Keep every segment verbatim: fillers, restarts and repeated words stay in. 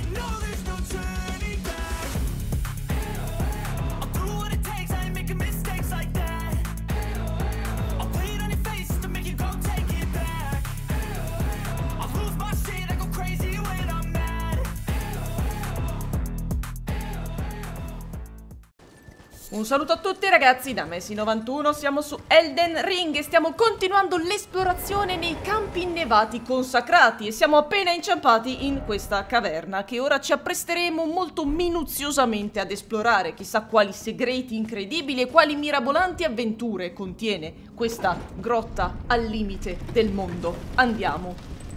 Un saluto a tutti ragazzi, da Messi novantuno, siamo su Elden Ring e stiamo continuando l'esplorazione nei campi innevati consacrati e siamo appena inciampati in questa caverna che ora ci appresteremo molto minuziosamente ad esplorare. Chissà quali segreti incredibili e quali mirabolanti avventure contiene questa grotta al limite del mondo. Andiamo.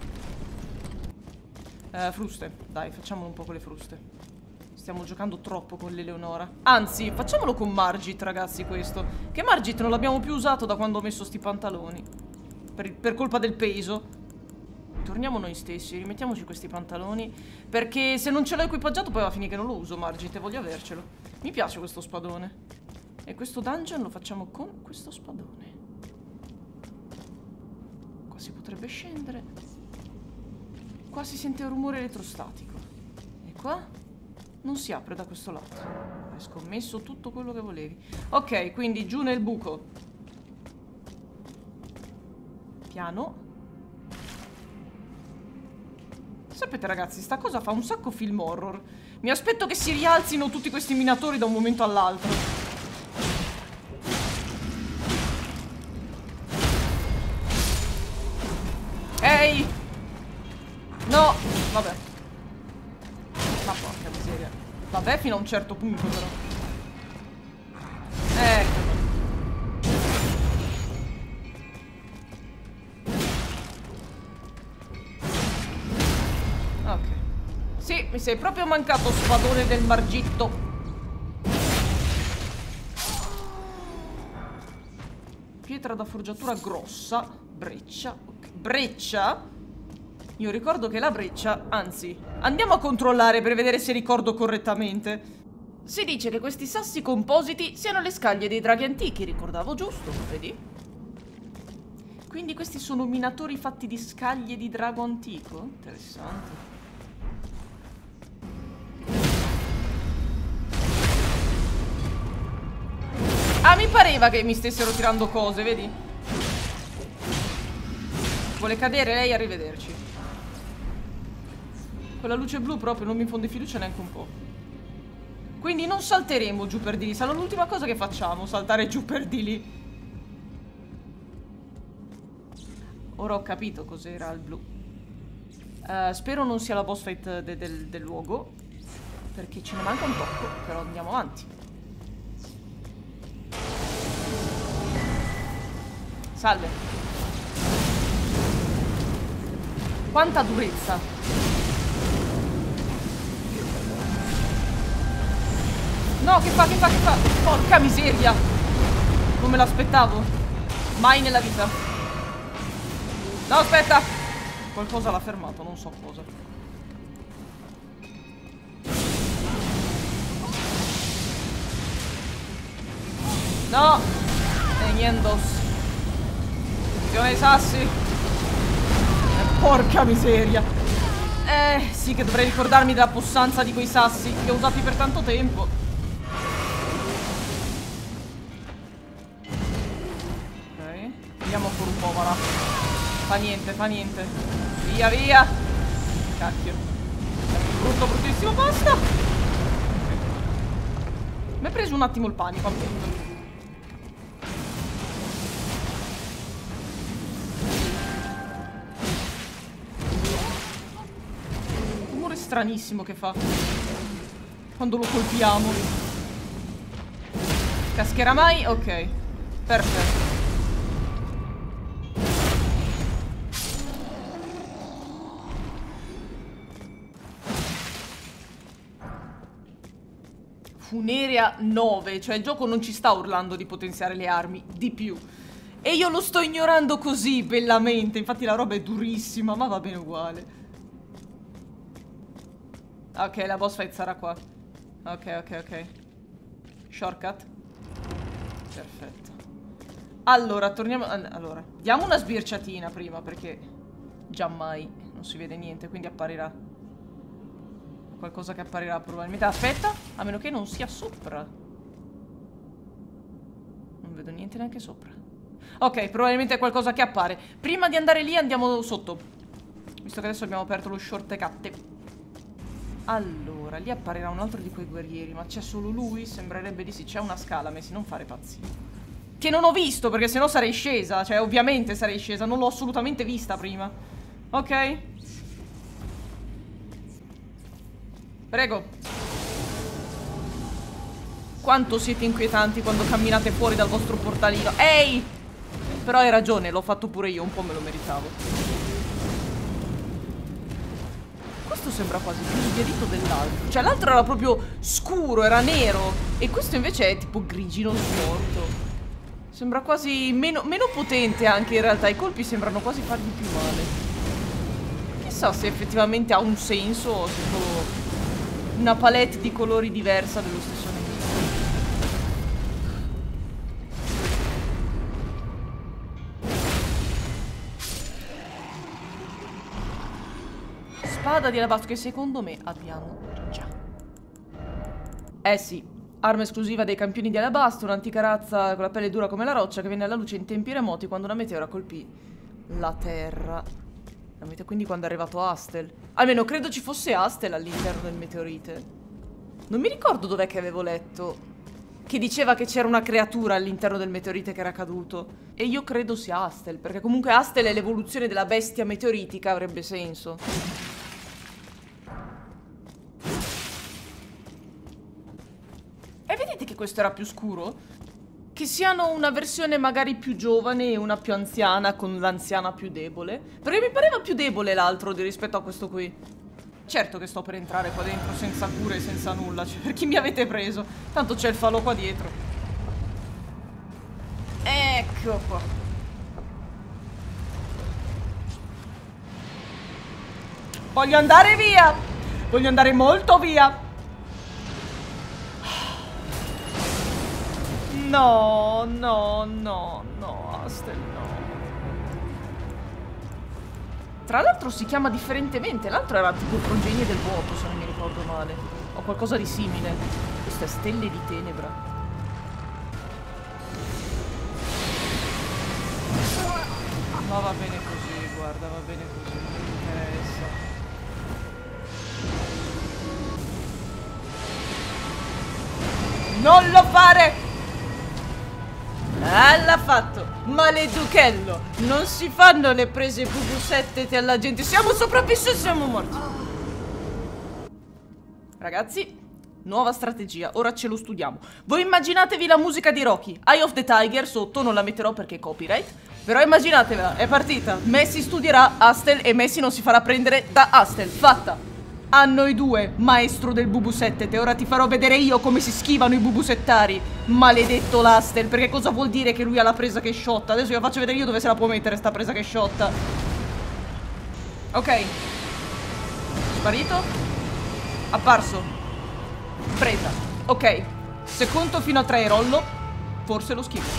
Eh, fruste, dai, facciamolo un po' con le fruste. Stiamo giocando troppo con l'Eleonora. Anzi, facciamolo con Margit, ragazzi, questo. Che Margit non l'abbiamo più usato da quando ho messo sti pantaloni. Per, per colpa del peso. Torniamo noi stessi, rimettiamoci questi pantaloni. Perché se non ce l'ho equipaggiato poi va a finire che non lo uso, Margit, e voglio avercelo. Mi piace questo spadone. E questo dungeon lo facciamo con questo spadone. Qua si potrebbe scendere. Qua si sente un rumore elettrostatico. E qua? Non si apre da questo lato. Hai scommesso tutto quello che volevi. Ok, quindi giù nel buco. Piano. Sapete ragazzi, sta cosa fa un sacco film horror. Mi aspetto che si rialzino tutti questi minatori da un momento all'altro. Ehi! No! Vabbè. Ma porca miseria. Vabbè, fino a un certo punto però. Ecco. Ok. Sì, mi sei proprio mancato, spadone del Margitto. Pietra da forgiatura grossa. Breccia. Okay. Breccia? Io ricordo che la breccia, anzi, andiamo a controllare per vedere se ricordo correttamente. Si dice che questi sassi compositi siano le scaglie dei draghi antichi, ricordavo giusto, vedi? Quindi questi sono minatori fatti di scaglie di drago antico? Interessante. Ah, mi pareva che mi stessero tirando cose, vedi? Vuole cadere lei, arrivederci. Quella luce blu proprio non mi infonde fiducia neanche un po'. Quindi non salteremo giù per di lì. Sarà l'ultima cosa che facciamo, saltare giù per di lì. Ora ho capito cos'era il blu. uh, Spero non sia la boss fight de del, del luogo, perché ce ne manca un tocco. Però andiamo avanti. Salve. Quanta durezza. No, che fa, che fa, che fa? Porca miseria. Non me l'aspettavo. Mai nella vita. No, aspetta. Qualcosa l'ha fermato, non so cosa. No. E nientos. Attenzione ai sassi. E porca miseria. Eh, sì che dovrei ricordarmi della possanza di quei sassi che ho usati per tanto tempo. Andiamo fuori un po', va là. Fa niente, fa niente. Via, via. Cacchio. Brutto, bruttissimo, basta. Mi è preso un attimo il panico, appunto. Un rumore stranissimo che fa quando lo colpiamo. Cascherà mai? Ok. Perfetto. Funerea nove, cioè il gioco non ci sta urlando di potenziare le armi, di più. E io lo sto ignorando così bellamente, infatti la roba è durissima, ma va bene uguale. Ok, la boss fight sarà qua. Ok, ok, ok. Shortcut. Perfetto. Allora, torniamo... Allora, diamo una sbirciatina prima, perché giammai non si vede niente, quindi apparirà. qualcosa che apparirà probabilmente. Aspetta, a meno che non sia sopra. Non vedo niente neanche sopra. Ok, probabilmente è qualcosa che appare. Prima di andare lì andiamo sotto, visto che adesso abbiamo aperto lo shortcut. Allora, lì apparirà un altro di quei guerrieri. Ma c'è solo lui? Sembrerebbe di sì. C'è una scala, Messi, non fare pazzi. Che non ho visto, perché sennò sarei scesa. Cioè, ovviamente sarei scesa. Non l'ho assolutamente vista prima. Ok. Prego. Quanto siete inquietanti quando camminate fuori dal vostro portalino. Ehi! Però hai ragione, l'ho fatto pure io. Un po' me lo meritavo. Questo sembra quasi più sbiadito dell'altro. Cioè l'altro era proprio scuro, era nero. E questo invece è tipo grigino smorto. Sembra quasi meno, meno potente anche in realtà. I colpi sembrano quasi fargli più male. Chissà se effettivamente ha un senso o se è solo una palette di colori diversa dello stesso nemico. Spada di alabastro che secondo me abbiamo già. Eh sì, arma esclusiva dei campioni di alabastro, un'antica razza con la pelle dura come la roccia che venne alla luce in tempi remoti quando una meteora colpì la terra. Quindi quando è arrivato Astel. Almeno credo ci fosse Astel all'interno del meteorite. Non mi ricordo dov'è che avevo letto che diceva che c'era una creatura all'interno del meteorite che era caduto. E io credo sia Astel, perché comunque Astel è l'evoluzione della bestia meteoritica, avrebbe senso. E vedete che questo era più scuro? Che siano una versione magari più giovane e una più anziana con l'anziana più debole. Perché mi pareva più debole l'altro rispetto a questo qui. Certo che sto per entrare qua dentro senza cure e senza nulla. Cioè, per chi mi avete preso? Tanto c'è il falò qua dietro. Ecco qua. Voglio andare via. Voglio andare molto via. No, no, no, no, Astel, no. Tra l'altro si chiama differentemente. L'altro era tipo Progenie del vuoto, se non mi ricordo male. O qualcosa di simile. Questo è Stelle di Tenebra. Ma va bene così, guarda, va bene così. Non mi interessa. Non lo fare! Ah, l'ha fatto! Maleduchello! Non si fanno le prese bubusettete alla gente. Siamo sopravvissuti, siamo morti. Ragazzi, nuova strategia. Ora ce lo studiamo. Voi immaginatevi la musica di Rocky. Eye of the Tiger sotto, non la metterò perché è copyright. Però immaginatevela, è partita. Messi studierà Astel e Messi non si farà prendere da Astel. Fatta! A noi due, maestro del bubusettete. Ora ti farò vedere io come si schivano i bubusettari. Maledetto l'Astel. Perché cosa vuol dire che lui ha la presa che sciotta? Adesso vi faccio vedere io dove se la può mettere sta presa che sciotta. Ok. Sparito. Apparso. Presa. Ok. Se conto fino a tre e rollo, forse lo schifo.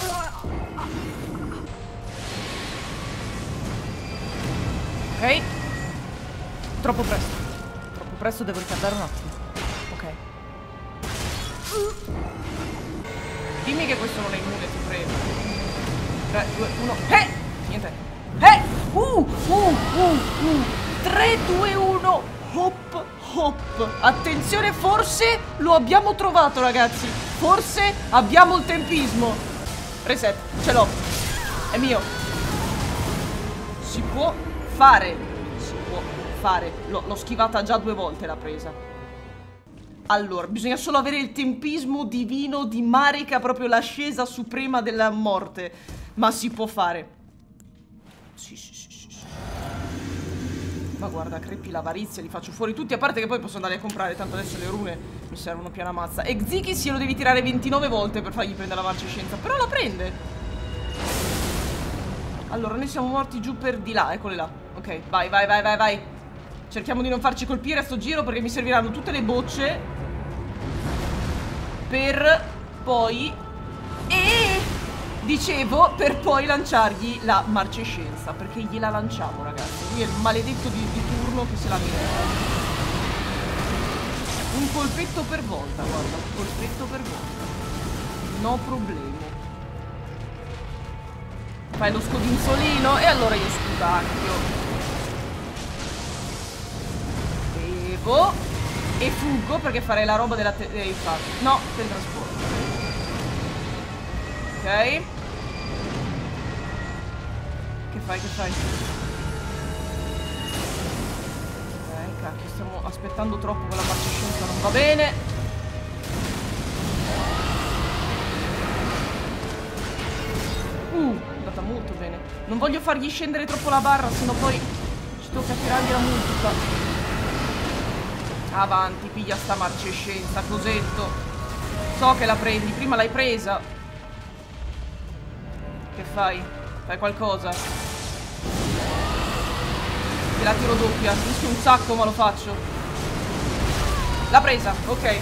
Ok. Troppo presto. Presto devo ricardare un attimo. Ok. Dimmi che questo non è immune, ti prego. tre, due, uno. Eh! Niente. Eh! Uh! Uh! Uh! Uh! tre, due, uno. Hop! Hop! Attenzione, forse lo abbiamo trovato, ragazzi. Forse abbiamo il tempismo. Reset. Ce l'ho. È mio. Si può fare. L'ho schivata già due volte la presa. Allora, bisogna solo avere il tempismo divino di Marika, proprio l'ascesa suprema della morte. Ma si può fare. Sì, sì, sì, sì. Ma guarda, crepi l'avarizia, li faccio fuori tutti. A parte che poi posso andare a comprare, tanto adesso le rune mi servono piena mazza. E Xikis glielo devi tirare ventinove volte per fargli prendere la marcescenza. Però la prende. Allora, noi siamo morti giù per di là, eccole là. Ok, vai, vai, vai, vai, vai. Cerchiamo di non farci colpire a sto giro perché mi serviranno tutte le bocce per poi... E dicevo, per poi lanciargli la marcescenza, perché gliela lanciamo, ragazzi. Lui è il maledetto di, di turno che se la merita. colpetto per volta, guarda. Un colpetto per volta. No problema. Fai lo scodinzolino e allora io scudacchio. Bevo. E fuggo perché farei la roba della... Te eh, infatti. No, teletrasporto. Ok. Che fai, che fai? Ok, cacchio, stiamo aspettando troppo con la marcescenza, non va bene. Uh, è andata molto bene. Non voglio fargli scendere troppo la barra, sennò poi ci tocca tirargli la multipla. Avanti, piglia sta marcescenza, cosetto. So che la prendi, prima l'hai presa. Che fai? Fai qualcosa? Te la tiro doppia, rischio un sacco ma lo faccio. L'ha presa, ok.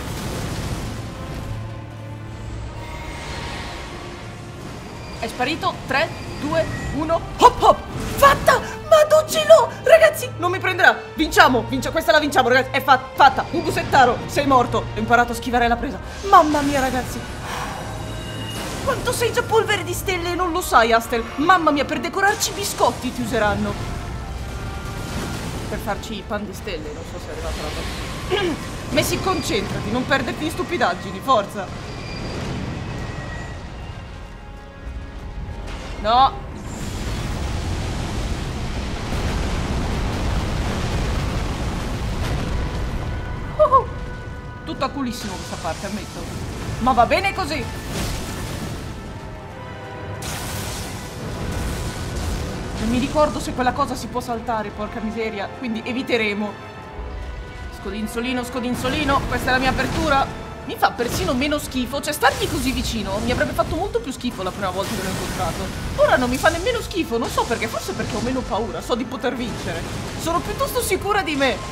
È sparito, tre, due, uno, hop hop. Fatta! Ma non ce l'ho! Ragazzi, non mi prenderà. Vinciamo, vinciamo, questa la vinciamo ragazzi. È fa fatta, Ubu Settaro, sei morto. Ho imparato a schivare la presa. Mamma mia ragazzi. Quanto sei già polvere di stelle e non lo sai, Astel. Mamma mia, per decorarci i biscotti ti useranno. Per farci i pan di stelle, non so se è arrivata la cosa. Messi, concentrati, non perderti in stupidaggini, forza. No. Uh -huh. Tutto a culissimo questa parte, ammetto. Ma va bene così. Non mi ricordo se quella cosa si può saltare, porca miseria. Quindi eviteremo. Scodinzolino, scodinzolino. Questa è la mia apertura. Mi fa persino meno schifo. Cioè, stargli così vicino mi avrebbe fatto molto più schifo la prima volta che l'ho incontrato. Ora non mi fa nemmeno schifo. Non so perché. Forse perché ho meno paura. So di poter vincere. Sono piuttosto sicura di me.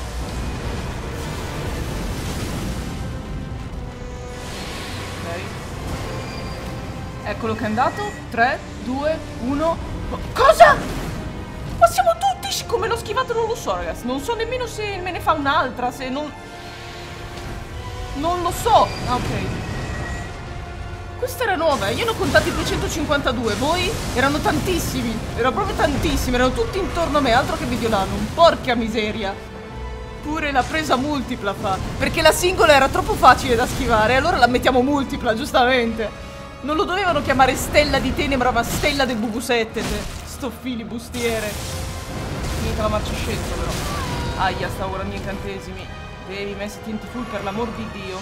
Ok. Eccolo che è andato. tre, due, uno. Cosa? Ma siamo tutti... Come l'ho schivato non lo so, ragazzi. Non so nemmeno se me ne fa un'altra. Se non... Non lo so. Ah, ok. Questa era nuova. Io ne ho contati duecentocinquantadue. Voi? Erano tantissimi. Erano proprio tantissimi. Erano tutti intorno a me. Altro che Mediolanum. Porca miseria. Pure la presa multipla fa. Perché la singola era troppo facile da schivare. Allora la mettiamo multipla, giustamente. Non lo dovevano chiamare Stella di Tenebra, ma Stella del Bubusettete. Sto filibustiere. Finita la marcescenza, però. Aia, sta ora gli incantesimi. Devi metterti in full per l'amor di Dio.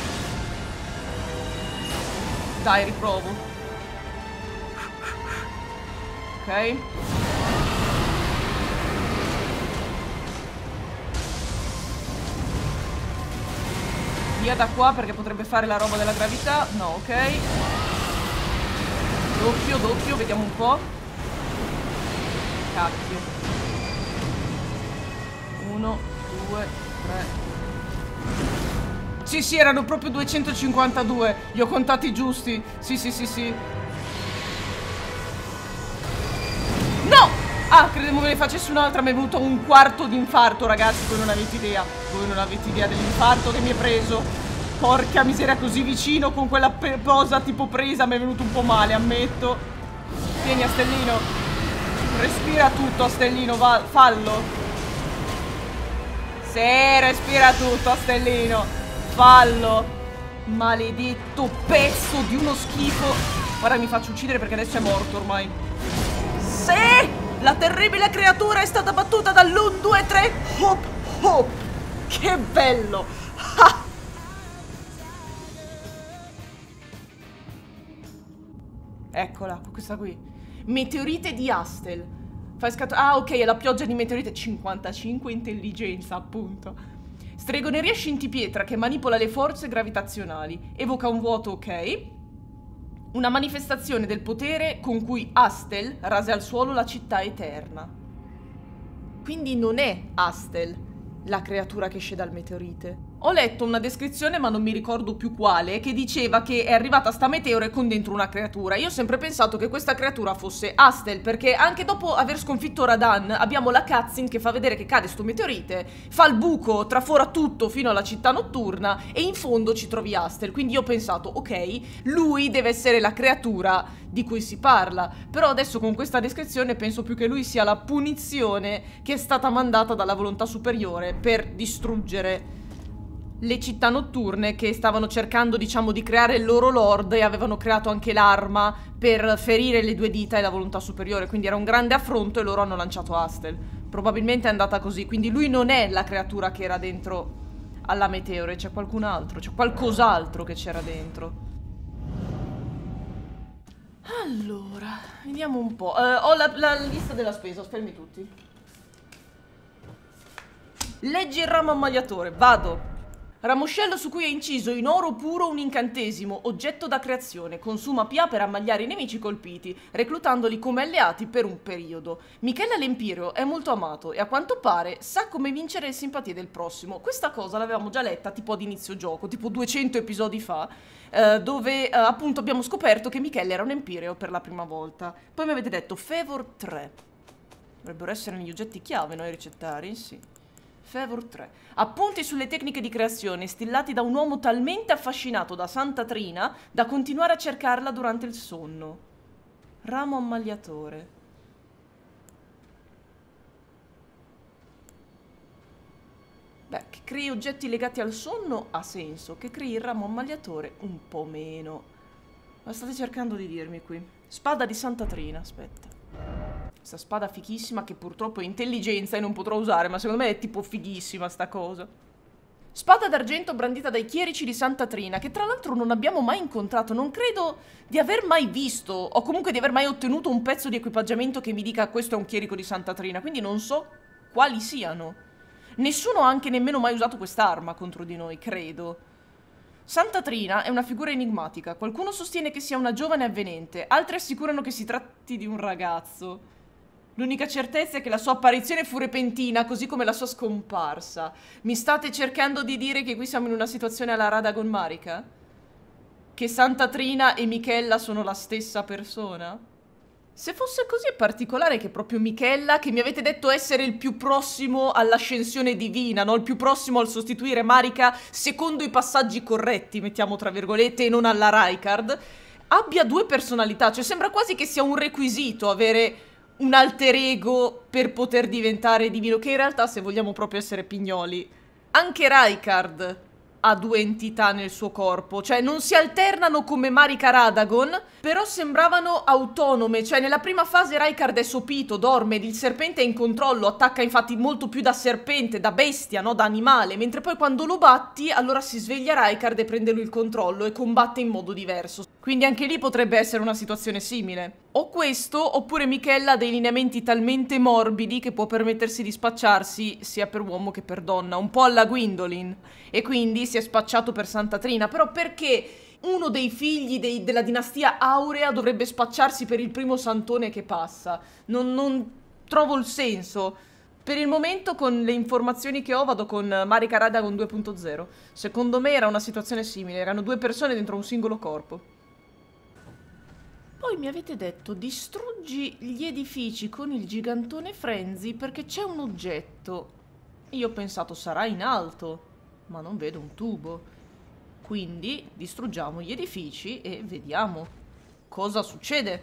Dai, riprovo. Ok. Via da qua perché potrebbe fare la roba della gravità. No, ok. Doppio, doppio, vediamo un po'. Cacchio. Uno, due, tre. Sì, sì, erano proprio duecentocinquantadue. Li ho contati giusti. Sì, sì, sì, sì. No! Ah, credevo me ne facessi un'altra. Mi è venuto un quarto di infarto, ragazzi. Voi non avete idea. Voi non avete idea dell'infarto che mi è preso. Porca miseria, così vicino con quella cosa tipo presa. Mi è venuto un po' male, ammetto. Tieni, Astellino. Respira tutto, Astellino. Va, fallo. Sì, respira tutto, Astellino. Fallo. Maledetto pezzo di uno schifo. Guarda, mi faccio uccidere perché adesso è morto ormai. Sì! La terribile creatura è stata battuta dall'uno, due, tre. Hop, hop. Che bello. Ah. Eccola, questa qui. Meteorite di Astel. Fai scato... Ah, ok, è la pioggia di meteorite. cinquantacinque intelligenza, appunto. Stregoneria scintipietra che manipola le forze gravitazionali. Evoca un vuoto, ok. Una manifestazione del potere con cui Astel rase al suolo la città eterna. Quindi non è Astel la creatura che esce dal meteorite. Ho letto una descrizione, ma non mi ricordo più quale, che diceva che è arrivata sta meteora con dentro una creatura. Io ho sempre pensato che questa creatura fosse Astel, perché anche dopo aver sconfitto Radan abbiamo la cutscene che fa vedere che cade sto meteorite, fa il buco, trafora tutto fino alla città notturna e in fondo ci trovi Astel. Quindi io ho pensato, ok, lui deve essere la creatura di cui si parla. Però adesso con questa descrizione penso più che lui sia la punizione che è stata mandata dalla volontà superiore per distruggere le città notturne che stavano cercando, diciamo, di creare il loro lord e avevano creato anche l'arma per ferire le due dita e la volontà superiore. Quindi era un grande affronto e loro hanno lanciato Astel. Probabilmente è andata così. Quindi lui non è la creatura che era dentro alla meteore. C'è qualcun altro, c'è qualcos'altro che c'era dentro. Allora, vediamo un po'. Uh, ho la, la lista della spesa, fermi tutti. Leggi il ramo ammagliatore, vado. Ramoscello su cui è inciso in oro puro un incantesimo, oggetto da creazione, consuma P A per ammagliare i nemici colpiti, reclutandoli come alleati per un periodo. Michela l'Empireo è molto amato e a quanto pare sa come vincere le simpatie del prossimo. Questa cosa l'avevamo già letta tipo ad inizio gioco, tipo duecento episodi fa, eh, dove eh, appunto abbiamo scoperto che Michela era un Empireo per la prima volta. Poi mi avete detto Favor tre. Dovrebbero essere negli oggetti chiave, no? I ricettari, sì. Favor tre. Appunti sulle tecniche di creazione stillati da un uomo talmente affascinato da Santa Trina da continuare a cercarla durante il sonno. Ramo ammagliatore. Beh, che crei oggetti legati al sonno ha senso, che crei il ramo ammagliatore un po' meno. Ma state cercando di dirmi qui? Spada di Santa Trina, aspetta. Questa spada fighissima che purtroppo è intelligenza e non potrò usare, ma secondo me è tipo fighissima sta cosa. Spada d'argento brandita dai chierici di Santa Trina, che tra l'altro non abbiamo mai incontrato, non credo di aver mai visto, o comunque di aver mai ottenuto un pezzo di equipaggiamento che mi dica questo è un chierico di Santa Trina, quindi non so quali siano. Nessuno ha anche nemmeno mai usato quest'arma contro di noi, credo. Santa Trina è una figura enigmatica, qualcuno sostiene che sia una giovane avvenente, altri assicurano che si tratti di un ragazzo. L'unica certezza è che la sua apparizione fu repentina, così come la sua scomparsa. Mi state cercando di dire che qui siamo in una situazione alla Radagon Marika? Che Santa Trina e Michela sono la stessa persona? Se fosse così è particolare che proprio Michela, che mi avete detto essere il più prossimo all'ascensione divina, no? Il più prossimo al sostituire Marika secondo i passaggi corretti, mettiamo tra virgolette, e non alla Rykard, abbia due personalità. Cioè sembra quasi che sia un requisito avere un alter ego per poter diventare divino, che in realtà, se vogliamo proprio essere pignoli, anche Rykard ha due entità nel suo corpo, cioè non si alternano come Marika Radagon, però sembravano autonome. Cioè nella prima fase Rykard è sopito, dorme ed il serpente è in controllo, attacca infatti molto più da serpente, da bestia, no? Da animale, mentre poi quando lo batti allora si sveglia Rykard e prende lui il controllo e combatte in modo diverso. Quindi anche lì potrebbe essere una situazione simile. O questo, oppure Michela ha dei lineamenti talmente morbidi che può permettersi di spacciarsi sia per uomo che per donna, un po' alla Gwendolyn, e quindi si è spacciato per Santa Trina. Però perché uno dei figli dei, della dinastia Aurea dovrebbe spacciarsi per il primo santone che passa? Non, non trovo il senso. Per il momento, con le informazioni che ho, vado con Marika Radagon due punto zero. Secondo me era una situazione simile, erano due persone dentro un singolo corpo. Poi mi avete detto distruggi gli edifici con il gigantone Frenzy perché c'è un oggetto. Io ho pensato sarà in alto, ma non vedo un tubo. Quindi distruggiamo gli edifici e vediamo cosa succede.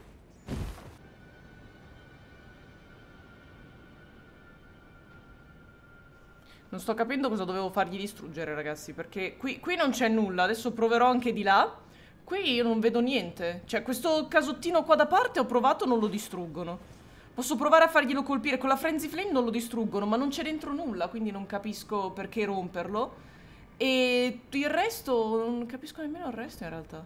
Non sto capendo cosa dovevo fargli distruggere, ragazzi, perché qui, qui non c'è nulla. Adesso proverò anche di là. Qui io non vedo niente. Cioè, questo casottino qua da parte ho provato, non lo distruggono. Posso provare a farglielo colpire con la Frenzy Flame, non lo distruggono, ma non c'è dentro nulla, quindi non capisco perché romperlo. E il resto, non capisco nemmeno il resto in realtà.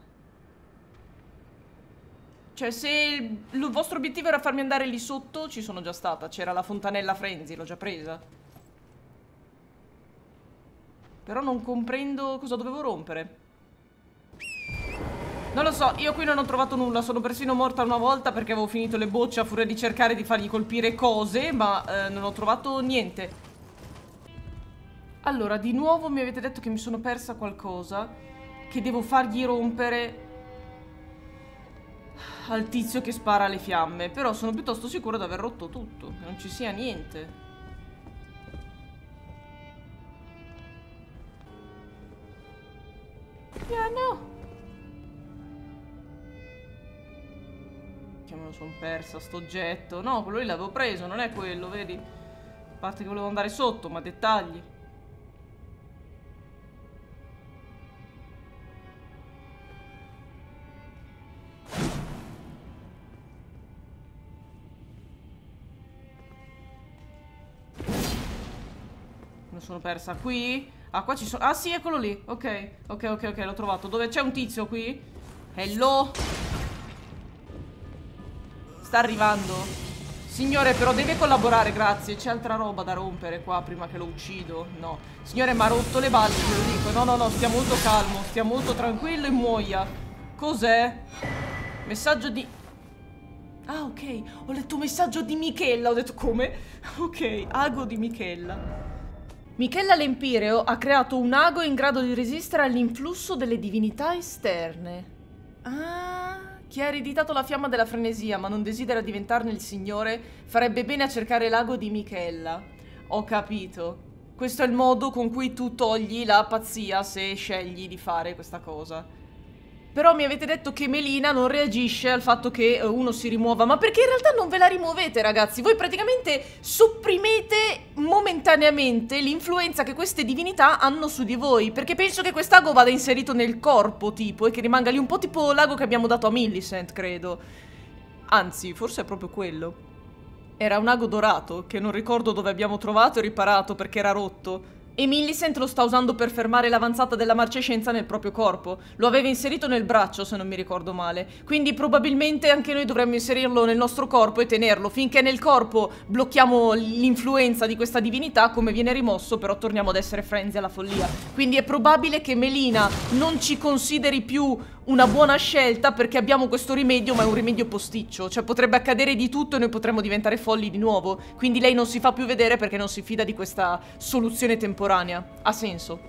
Cioè, se il vostro obiettivo era farmi andare lì sotto, ci sono già stata. C'era la fontanella Frenzy, l'ho già presa. Però non comprendo cosa dovevo rompere. Non lo so, io qui non ho trovato nulla, sono persino morta una volta perché avevo finito le bocce a furia di cercare di fargli colpire cose, ma eh, non ho trovato niente. Allora, di nuovo mi avete detto che mi sono persa qualcosa, che devo fargli rompere al tizio che spara le fiamme. Però sono piuttosto sicura di aver rotto tutto, che non ci sia niente. Piano. Che me lo sono persa sto oggetto. No, quello lì l'avevo preso, non è quello, vedi? A parte che volevo andare sotto, ma dettagli. Me lo sono persa qui. Ah, qua ci sono. Ah, sì, eccolo lì. Ok, ok, ok, ok, l'ho trovato. Dove c'è un tizio qui? Hello? Sta arrivando. Signore, però deve collaborare, grazie. C'è altra roba da rompere qua prima che lo uccido. No. Signore, mi ha rotto le balle, te lo dico. No, no, no, stia molto calmo. Stia molto tranquillo e muoia. Cos'è? Messaggio di... Ah, ok. Ho letto un messaggio di Michella. Ho detto, come? Ok, ago di Michella. Michella Lempireo ha creato un ago in grado di resistere all'influsso delle divinità esterne. Ah, chi ha ereditato la fiamma della frenesia ma non desidera diventarne il signore farebbe bene a cercare l'ago di Michella. Ho capito. Questo è il modo con cui tu togli la pazzia se scegli di fare questa cosa. Però mi avete detto che Melina non reagisce al fatto che uno si rimuova. Ma perché in realtà non ve la rimuovete, ragazzi? Voi praticamente sopprimete momentaneamente l'influenza che queste divinità hanno su di voi. Perché penso che quest'ago vada inserito nel corpo, tipo, e che rimanga lì un po' tipo l'ago che abbiamo dato a Millicent, credo. Anzi, forse è proprio quello. Era un ago dorato, che non ricordo dove abbiamo trovato e riparato perché era rotto. E Millicent lo sta usando per fermare l'avanzata della marcescenza nel proprio corpo. Lo aveva inserito nel braccio, se non mi ricordo male. Quindi probabilmente anche noi dovremmo inserirlo nel nostro corpo e tenerlo. Finché nel corpo blocchiamo l'influenza di questa divinità, come viene rimosso, però torniamo ad essere frenzi alla follia. Quindi è probabile che Melina non ci consideri più una buona scelta perché abbiamo questo rimedio, ma è un rimedio posticcio. Cioè potrebbe accadere di tutto e noi potremmo diventare folli di nuovo. Quindi lei non si fa più vedere perché non si fida di questa soluzione temporanea. Ha senso.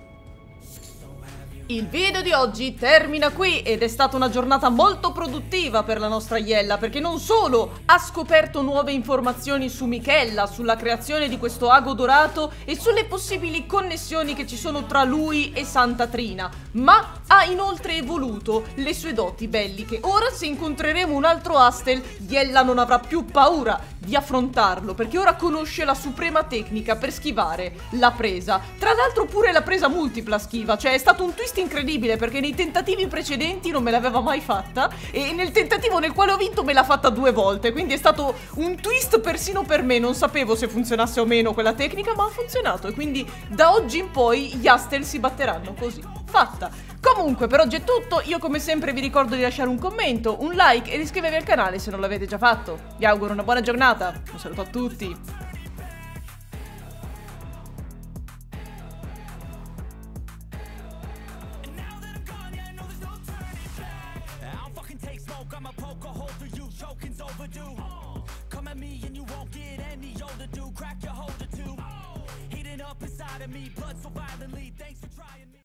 Il video di oggi termina qui ed è stata una giornata molto produttiva per la nostra Iella, perché non solo ha scoperto nuove informazioni su Michella, sulla creazione di questo ago dorato e sulle possibili connessioni che ci sono tra lui e Santa Trina, ma ha inoltre evoluto le sue doti belliche. Ora, se incontreremo un altro Astel, Iella non avrà più paura di affrontarlo, perché ora conosce la suprema tecnica per schivare la presa. Tra l'altro pure la presa multipla schiva, cioè è stato un twist incredibile, perché nei tentativi precedenti non me l'aveva mai fatta e nel tentativo nel quale ho vinto me l'ha fatta due volte, quindi è stato un twist persino per me. Non sapevo se funzionasse o meno quella tecnica, ma ha funzionato, e quindi da oggi in poi gli Astel si batteranno così. Fatta. Comunque, per oggi è tutto. Io come sempre vi ricordo di lasciare un commento, un like e di iscrivervi al canale se non l'avete già fatto. Vi auguro una buona giornata, un saluto a tutti. I'ma poke a hole through you, choking's overdue. Come at me and you won't get any older, dude. Crack your holder too. Heating up inside of me, blood so violently. Thanks for trying me.